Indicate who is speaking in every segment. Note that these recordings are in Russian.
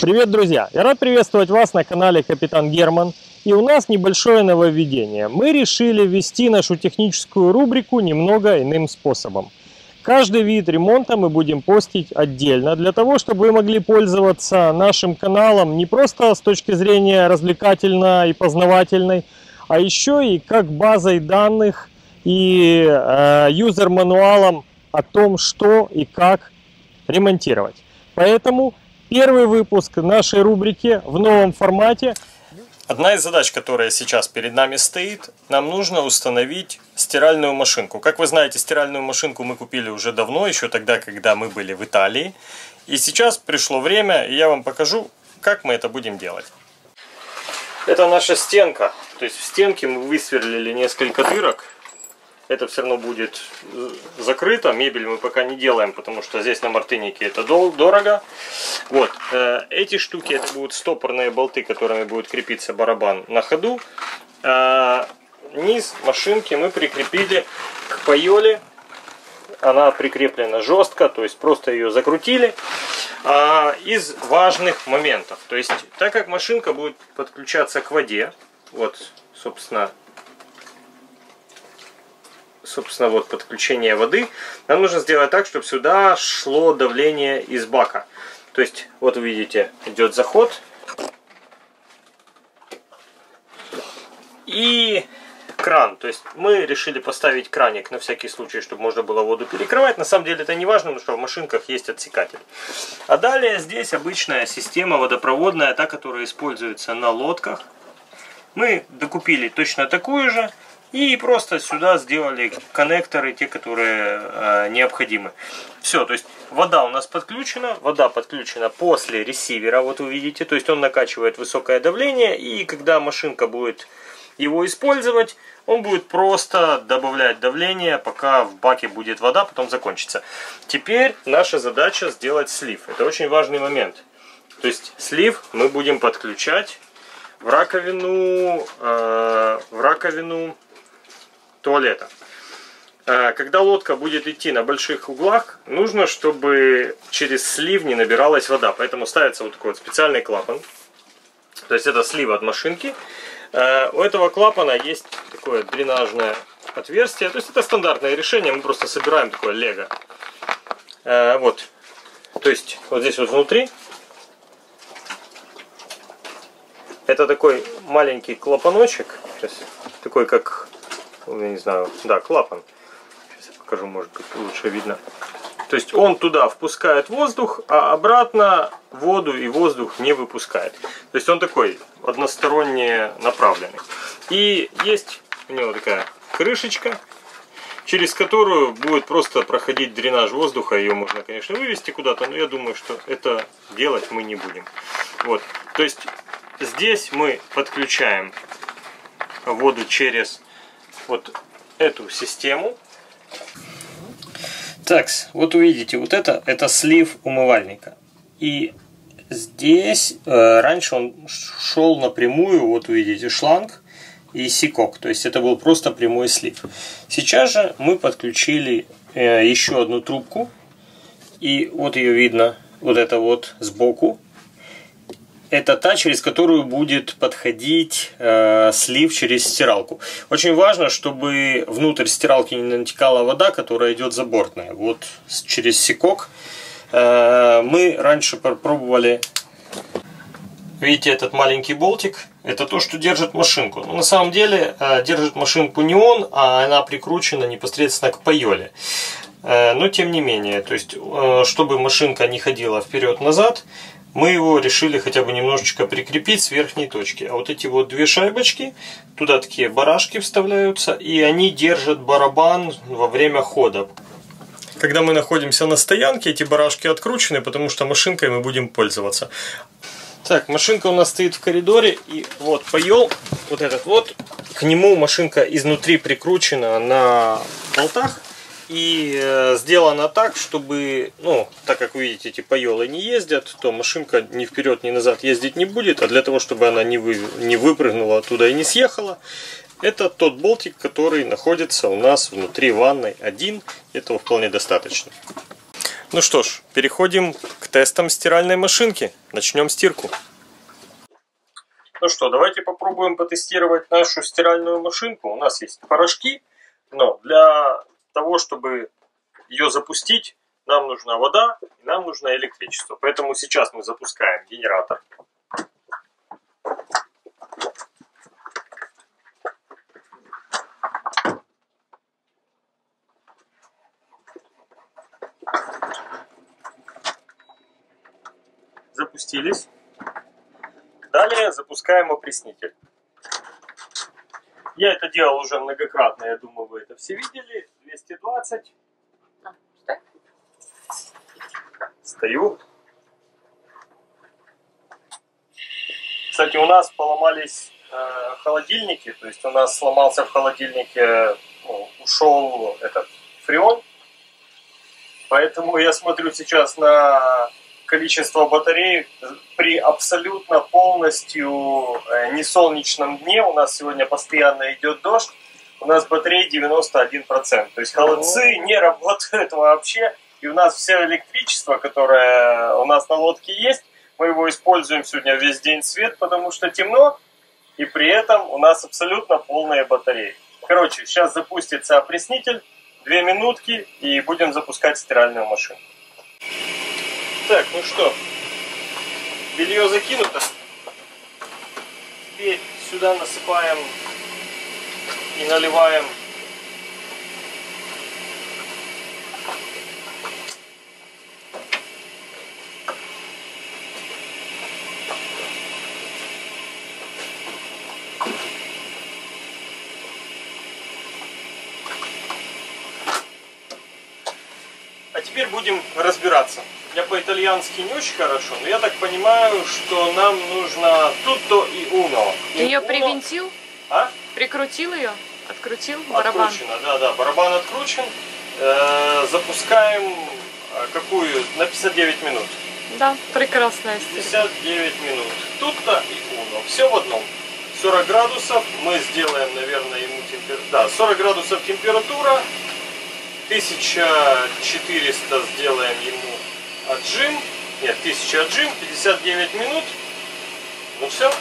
Speaker 1: Привет, друзья! Я рад приветствовать вас на канале Капитан Герман. И у нас небольшое нововведение. Мы решили ввести нашу техническую рубрику немного иным способом. Каждый вид ремонта мы будем постить отдельно, для того, чтобы вы могли пользоваться нашим каналом не просто с точки зрения развлекательной и познавательной, а еще и как базой данных и юзер-мануалом о том, что и как ремонтировать. Поэтому первый выпуск нашей рубрики в новом формате. Одна из задач, которая сейчас перед нами стоит, нам нужно установить стиральную машинку. Как вы знаете, стиральную машинку мы купили уже давно, еще тогда, когда мы были в Италии. И сейчас пришло время, и я вам покажу, как мы это будем делать. Это наша стенка. То есть в стенке мы высверлили несколько дырок. Это все равно будет закрыто. Мебель мы пока не делаем, потому что здесь на Мартынике это дорого. Вот. Эти штуки, это будут стопорные болты, которыми будет крепиться барабан на ходу. Низ машинки мы прикрепили к пайоле. Она прикреплена жестко, то есть просто ее закрутили. Из важных моментов. То есть, так как машинка будет подключаться к воде, вот, собственно, вот подключение воды, нам нужно сделать так, чтобы сюда шло давление из бака. То есть, вот вы видите, идет заход. И кран. То есть, мы решили поставить краник на всякий случай, чтобы можно было воду перекрывать. На самом деле это не важно, потому что в машинках есть отсекатель. А далее здесь обычная система водопроводная, та, которая используется на лодках. Мы докупили точно такую же. И просто сюда сделали коннекторы, те, которые необходимы. Все, то есть вода у нас подключена. Вода подключена после ресивера, вот вы видите. То есть он накачивает высокое давление. И когда машинка будет его использовать, он будет просто добавлять давление, пока в баке будет вода, потом закончится. Теперь наша задача сделать слив. Это очень важный момент. То есть слив мы будем подключать в раковину туалета. Когда лодка будет идти на больших углах, нужно, чтобы через слив не набиралась вода. Поэтому ставится вот такой вот специальный клапан. То есть это слив от машинки. У этого клапана есть такое дренажное отверстие. То есть это стандартное решение. Мы просто собираем такое лего. Вот. То есть вот здесь вот внутри. Это такой маленький клапаночек. Сейчас, такой как... я не знаю, да, клапан. Сейчас я покажу, может быть, лучше видно. То есть он туда впускает воздух, а обратно воду и воздух не выпускает. То есть он такой односторонне направленный. И есть у него такая крышечка, через которую будет просто проходить дренаж воздуха. Ее можно, конечно, вывести куда-то, но я думаю, что это делать мы не будем. Вот. То есть здесь мы подключаем воду через вот эту систему. Так, вот увидите, вот это слив умывальника. И здесь раньше он шел напрямую, вот увидите, шланг и сикок. То есть это был просто прямой слив. Сейчас же мы подключили еще одну трубку. И вот ее видно, вот это вот сбоку. Это та, через которую будет подходить слив через стиралку. Очень важно, чтобы внутрь стиралки не натекала вода, которая идет забортная. Вот через сикок. Мы раньше попробовали. Видите, этот маленький болтик. Это то, что держит машинку. Но на самом деле держит машинку не он, а она прикручена непосредственно к пайоле. Но тем не менее, то есть, чтобы машинка не ходила вперед-назад, мы его решили хотя бы немножечко прикрепить с верхней точки. А вот эти вот две шайбочки, туда такие барашки вставляются, и они держат барабан во время хода. Когда мы находимся на стоянке, эти барашки откручены, потому что машинкой мы будем пользоваться. Так, машинка у нас стоит в коридоре, и вот пайол, вот этот вот, к нему машинка изнутри прикручена на болтах. И сделано так, чтобы, ну, так как вы видите, эти пайолы не ездят, то машинка ни вперед, ни назад ездить не будет. А для того, чтобы она не выпрыгнула оттуда и не съехала, это тот болтик, который находится у нас внутри ванной один. Этого вполне достаточно. Ну что ж, переходим к тестам стиральной машинки. Начнем стирку. Ну что, давайте попробуем потестировать нашу стиральную машинку. У нас есть порошки, но для того, чтобы ее запустить, нам нужна вода и нам нужно электричество. Поэтому сейчас мы запускаем генератор. Запустились. Далее запускаем опреснитель. Я это делал уже многократно, я думаю, вы это все видели. 220. Стою. Кстати, у нас поломались холодильники, то есть у нас сломался в холодильнике, ушел этот фреон. Поэтому я смотрю сейчас на количество батарей при абсолютно полностью несолнечном дне. У нас сегодня постоянно идет дождь. У нас батареи 91%. То есть холодцы не работают вообще. И у нас все электричество, которое у нас на лодке есть, мы его используем сегодня весь день свет, потому что темно. И при этом у нас абсолютно полные батареи. Короче, сейчас запустится опреснитель. 2 минутки и будем запускать стиральную машину. Так, ну что, белье закинуто. Теперь сюда насыпаем и наливаем А теперь будем разбираться. Я по-итальянски не очень хорошо, но я так понимаю, что нам нужно tutto и uno.
Speaker 2: Ты ее привинтил?
Speaker 1: А?
Speaker 2: Прикрутил ее? Открутил барабан?
Speaker 1: Откручено, да, барабан откручен. Запускаем какую? На 59 минут.
Speaker 2: Да, прекрасная стирка.
Speaker 1: 59 минут. Tutto и uno. Все в одном. 40 градусов. Мы сделаем, наверное, ему температуру. Да, 40 градусов температура. 1400 сделаем ему отжим. Нет, 1000 отжим, 59 минут. Ну все.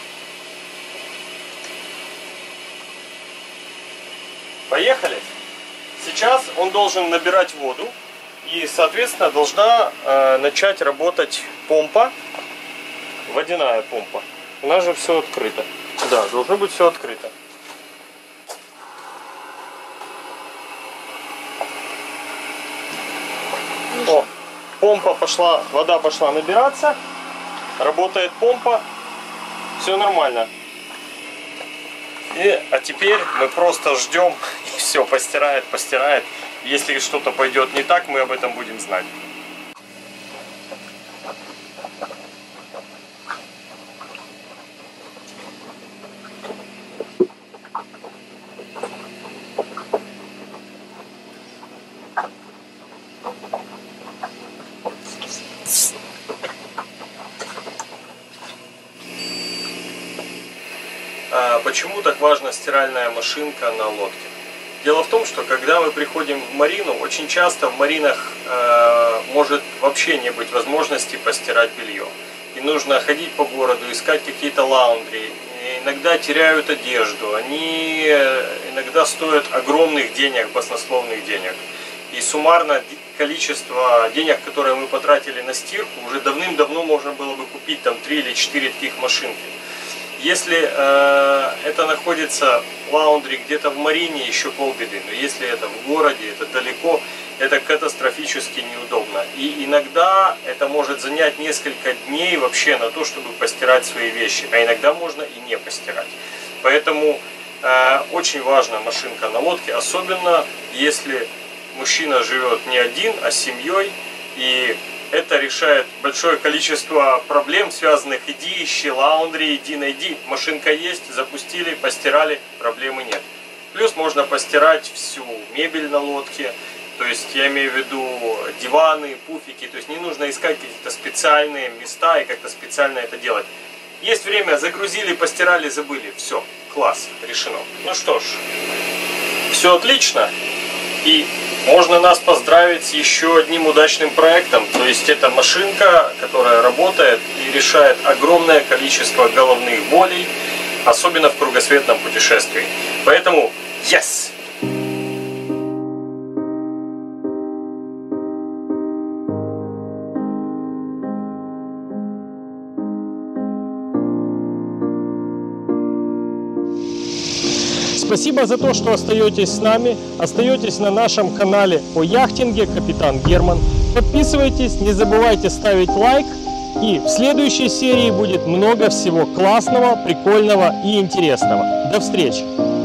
Speaker 1: Поехали. Сейчас он должен набирать воду. И, соответственно, должна начать работать помпа. Водяная помпа. У нас же все открыто. Да, должно быть все открыто. О, помпа пошла, вода пошла набираться, работает помпа, все нормально. А теперь мы просто ждем, и все, постирает. Если что-то пойдет не так, мы об этом будем знать. Почему так важна стиральная машинка на лодке? Дело в том, что когда мы приходим в марину, очень часто в маринах может вообще не быть возможности постирать белье. И нужно ходить по городу, искать какие-то лаундри. Иногда теряют одежду. Они иногда стоят огромных денег, баснословных денег. И суммарно количество денег, которые мы потратили на стирку, уже давным-давно можно было бы купить там 3 или 4 таких машинки. Если это находится в лаундри где-то в марине, еще полбеды. Но если это в городе, это далеко, это катастрофически неудобно. И иногда это может занять несколько дней вообще на то, чтобы постирать свои вещи. А иногда можно и не постирать. Поэтому очень важна машинка на лодке, особенно если мужчина живет не один, а с семьей. И это решает большое количество проблем, связанных иди, ищи лаундри, иди, найди. Машинка есть, запустили, постирали, проблемы нет. Плюс можно постирать всю мебель на лодке. То есть я имею в виду диваны, пуфики. То есть не нужно искать какие-то специальные места и как-то специально это делать. Есть время, загрузили, постирали, забыли. Все, класс, решено. Ну что ж, все отлично. И Можно нас поздравить с еще одним удачным проектом. То есть это машинка, которая работает и решает огромное количество головных болей, особенно в кругосветном путешествии. Поэтому yes!
Speaker 3: Спасибо за то, что остаетесь с нами, остаетесь на нашем канале о яхтинге «Капитан Герман». Подписывайтесь, не забывайте ставить лайк, и в следующей серии будет много всего классного, прикольного и интересного. До встречи!